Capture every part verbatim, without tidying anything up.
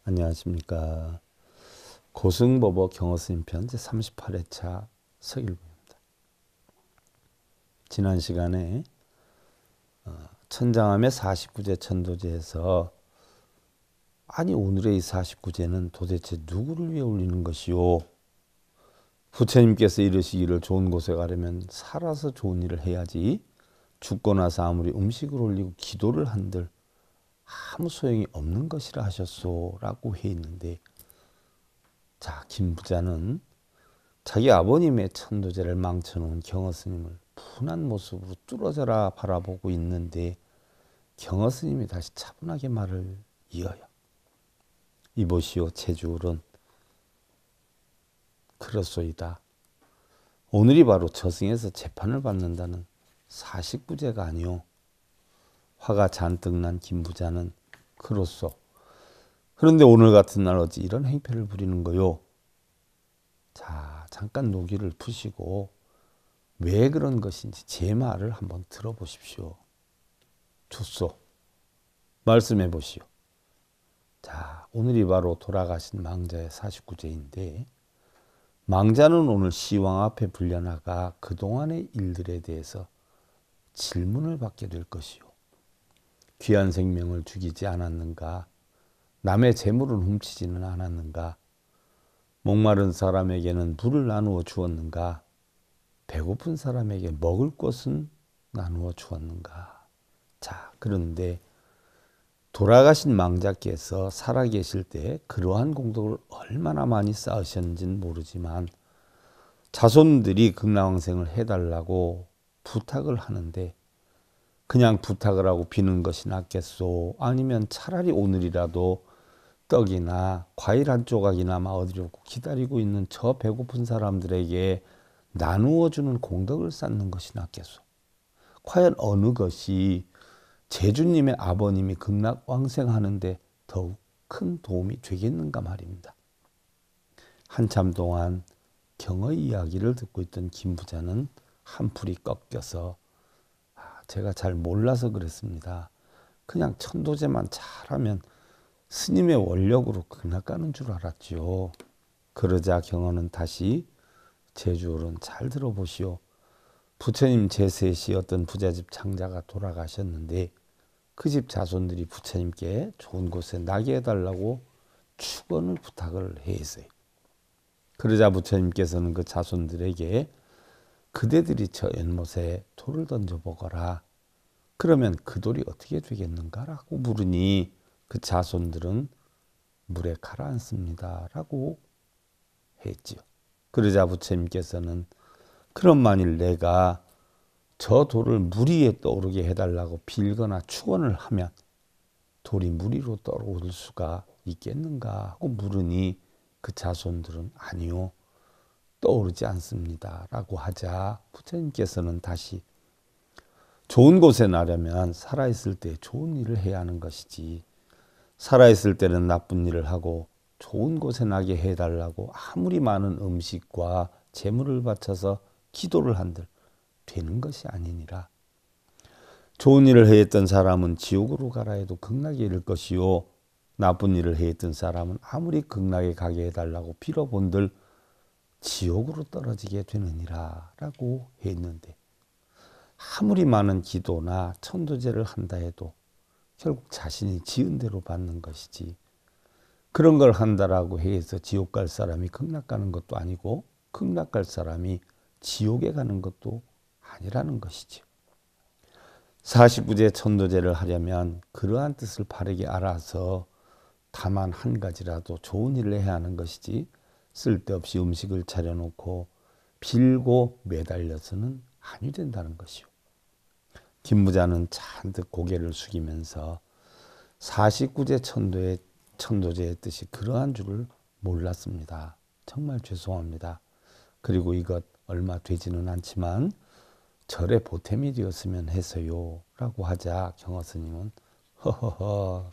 안녕하십니까. 고승보보 경어스님편 제삼십팔 회차 서일부입니다. 지난 시간에 천장암의 사십구 제 천도제에서 아니 오늘의 이 사십구 제는 도대체 누구를 위해 올리는 것이요? 부처님께서 이르시기를 좋은 곳에 가려면 살아서 좋은 일을 해야지 죽고 나서 아무리 음식을 올리고 기도를 한들 아무 소용이 없는 것이라 하셨소 라고 해 있는데, 자, 김부자는 자기 아버님의 천도제를 망쳐놓은 경어스님을 분한 모습으로 뚫어져라 바라보고 있는데, 경어스님이 다시 차분하게 말을 이어요. 이보시오 제주울은 그렇소이다. 오늘이 바로 저승에서 재판을 받는다는 사십구 제가 아니오. 화가 잔뜩 난 김부자는 그렇소. 그런데 오늘 같은 날 어찌 이런 행패를 부리는 거요? 자, 잠깐 노기를 푸시고 왜 그런 것인지 제 말을 한번 들어보십시오. 좋소. 말씀해 보시오. 자, 오늘이 바로 돌아가신 망자의 사십구 제인데, 망자는 오늘 시왕 앞에 불려나가 그동안의 일들에 대해서 질문을 받게 될 것이요. 귀한 생명을 죽이지 않았는가? 남의 재물을 훔치지는 않았는가? 목마른 사람에게는 물을 나누어 주었는가? 배고픈 사람에게 먹을 것은 나누어 주었는가? 자, 그런데 돌아가신 망자께서 살아계실 때 그러한 공덕을 얼마나 많이 쌓으셨는지는 모르지만 자손들이 극락왕생을 해달라고 부탁을 하는데, 그냥 부탁을 하고 비는 것이 낫겠소? 아니면 차라리 오늘이라도 떡이나 과일 한 조각이나마 얻으려고 기다리고 있는 저 배고픈 사람들에게 나누어 주는 공덕을 쌓는 것이 낫겠소? 과연 어느 것이 제주님의 아버님이 극락왕생하는데 더욱 큰 도움이 되겠는가 말입니다. 한참 동안 경의 이야기를 듣고 있던 김부자는 한풀이 꺾여서, 제가 잘 몰라서 그랬습니다. 그냥 천도제만 잘하면 스님의 원력으로 극락 가는 줄 알았지요. 그러자 경어는 다시 제주어른 잘 들어보시오. 부처님 제셋이 어떤 부잣집 장자가 돌아가셨는데 그 집 자손들이 부처님께 좋은 곳에 나게 해달라고 축원을 부탁을 했어요. 그러자 부처님께서는 그 자손들에게 그대들이 저 연못에 돌을 던져보거라. 그러면 그 돌이 어떻게 되겠는가라고 물으니 그 자손들은 물에 가라앉습니다 라고 했지요. 그러자 부처님께서는 그럼 만일 내가 저 돌을 물 위에 떠오르게 해달라고 빌거나 축원을 하면 돌이 물 위로 떠오를 수가 있겠는가 하고 물으니 그 자손들은 아니요, 떠오르지 않습니다 라고 하자 부처님께서는 다시 좋은 곳에 나려면 살아있을 때 좋은 일을 해야 하는 것이지, 살아있을 때는 나쁜 일을 하고 좋은 곳에 나게 해달라고 아무리 많은 음식과 재물을 바쳐서 기도를 한들 되는 것이 아니니라. 좋은 일을 해했던 사람은 지옥으로 가라 해도 극락에 이를 것이요, 나쁜 일을 해했던 사람은 아무리 극락에 가게 해달라고 빌어본들 지옥으로 떨어지게 되느니라 라고 했는데, 아무리 많은 기도나 천도제를 한다 해도 결국 자신이 지은 대로 받는 것이지, 그런 걸 한다라고 해서 지옥 갈 사람이 극락 가는 것도 아니고 극락 갈 사람이 지옥에 가는 것도 아니라는 것이죠. 사십구 제 천도제를 하려면 그러한 뜻을 바르게 알아서 다만 한 가지라도 좋은 일을 해야 하는 것이지, 쓸데없이 음식을 차려놓고 빌고 매달려서는 아니 된다는 것이요. 김부자는 잔뜩 고개를 숙이면서 사십구 제 천도의 천도제의 뜻이 그러한 줄을 몰랐습니다. 정말 죄송합니다. 그리고 이것 얼마 되지는 않지만 절에 보탬이 되었으면 해서요 라고 하자 경어스님은 허허허,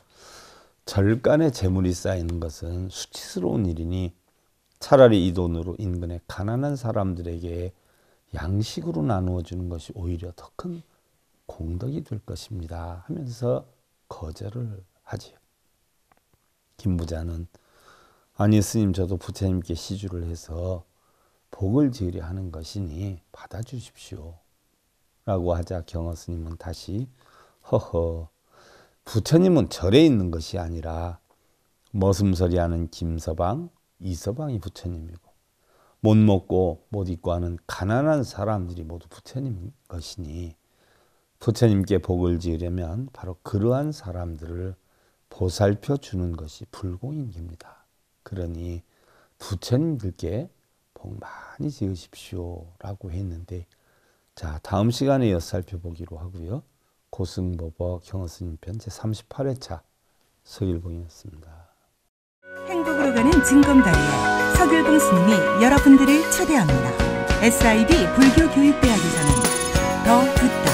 절간에 재물이 쌓이는 것은 수치스러운 일이니 차라리 이 돈으로 인근의 가난한 사람들에게 양식으로 나누어 주는 것이 오히려 더 큰 공덕이 될 것입니다 하면서 거절을 하지요. 김부자는 아니 스님 저도 부처님께 시주를 해서 복을 지으려 하는 것이니 받아주십시오 라고 하자 경허 스님은 다시 허허 부처님은 절에 있는 것이 아니라 머슴서리하는 김서방, 이서방이 부처님이고 못 먹고 못 입고 하는 가난한 사람들이 모두 부처님 것이니 부처님께 복을 지으려면 바로 그러한 사람들을 보살펴 주는 것이 불공인입니다. 그러니 부처님들께 복 많이 지으십시오 라고 했는데 자 다음 시간에 이어서 살펴보기로 하고요. 고승보법 경허스님 편 제삼십팔 회차 서길봉이었습니다. 행복으로 가는 진검다리에 서길봉 스님이 여러분들을 초대합니다. 에스아이비 불교교육대학에서는 더 듣다,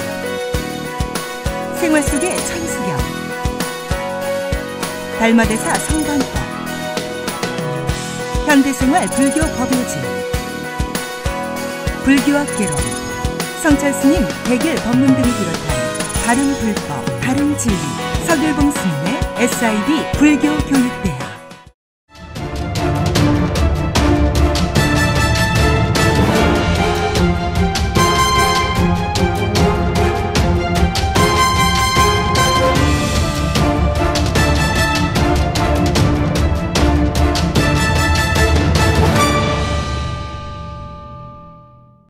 생활 속의 천수경, 달마대사 성관법, 현대생활 불교 법요지, 불교학 개론, 성찰스님 백일 법문 등을 비롯한 다른 불법, 다른 진리, 서길봉 스님의 에스아이비 불교교육대학.